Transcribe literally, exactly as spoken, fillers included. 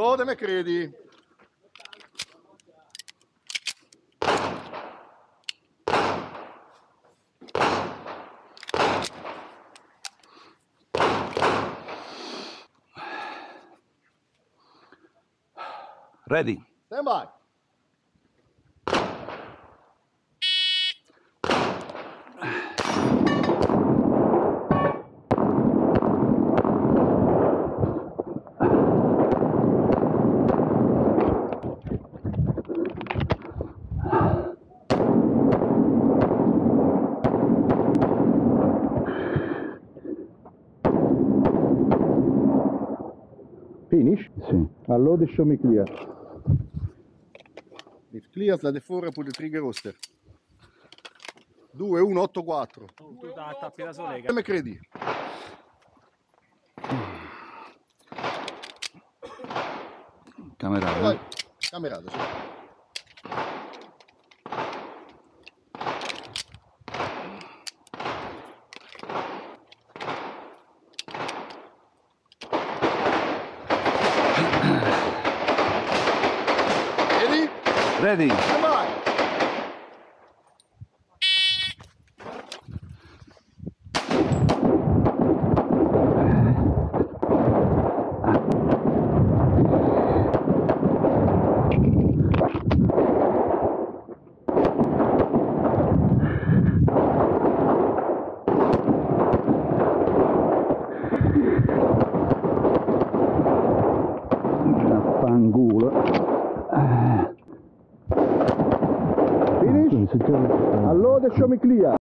Allode, me credi? Ready. Stand by. Finish? Sì. Allora show me clear. It clears la defora pure trigger roster. due uno otto quattro. Oh, tu da tappi da solega. Me credi? Camerata. Vai. Camerata, sì. Ready? Ready. Stand by. Fangulo. Finish? Allora show me clear.